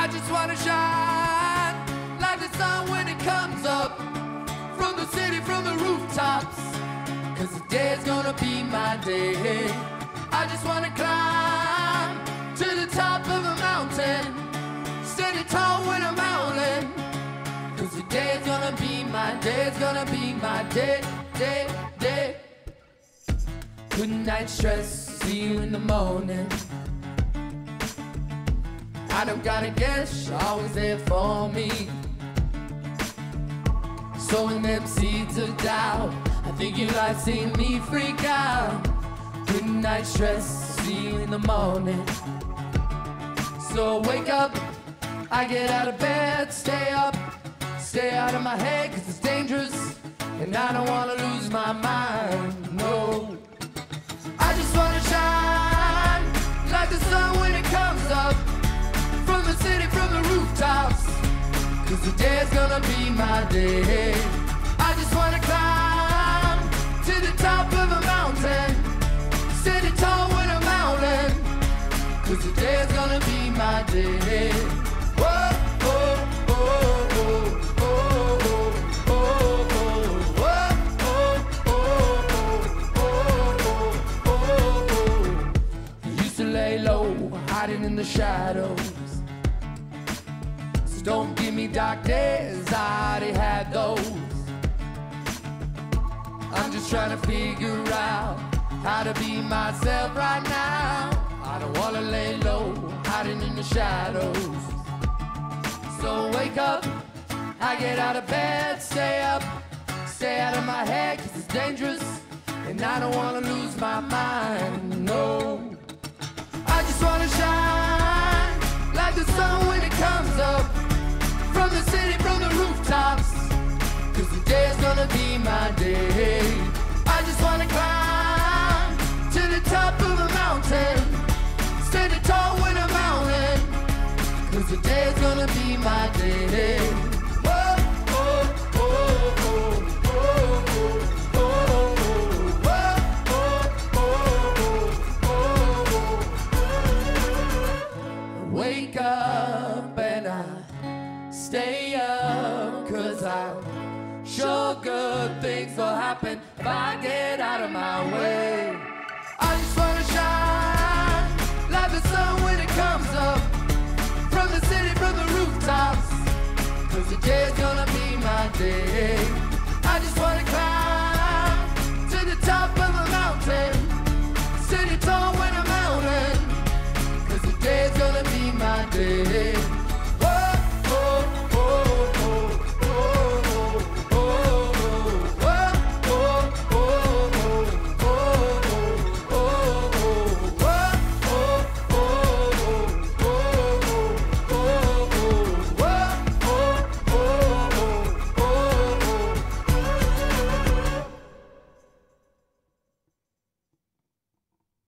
I just wanna shine like the sun when it comes up from the city, from the rooftops, 'cause today's gonna be my day. I just wanna climb to the top of a mountain, standing tall when I'm howling, 'cause today's gonna be my day, it's gonna be my day, day, day. Good night stress, see you in the morning. I don't gotta guess, you're always there for me. Sowing them seeds of doubt, I think you like seeing me freak out. Good night stress, see you in the morning. So wake up, I get out of bed, stay up, stay out of my head 'cause it's dangerous, and I don't wanna lose my mind, no. I just wanna shine like the sun when it comes up from the city, from the rooftops, 'cause today's gonna be my day. I just wanna climb to the top of a mountain, standing tall when I'm howling, 'cause today's gonna be my day. Whoa, oh, oh, oh, oh, oh, oh, oh, oh, oh, oh, oh. You used to lay low, hiding in the shadows. So don't give me dark days, I already had those. I'm just trying to figure out how to be myself right now. I don't wanna lay low, hiding in the shadows. So wake up, I get out of bed, stay up, stay out of my head 'cause it's dangerous, and I don't wanna lose my mind, no. I just wanna shine like the sun when it comes up from the city, from the rooftops, 'cause today's gonna be my day. I just wanna climb to the top of a mountain, standing tall when I'm howling, 'cause today's gonna be my day. Whoa, oh, oh, oh, oh, oh, oh, oh, oh, oh, oh. Wake up and I stay up, 'cause I'm sure good things will happen if I get out of my way. I just wanna shine like the sun when it comes up from the city, from the rooftops, 'cause today's gonna be my day.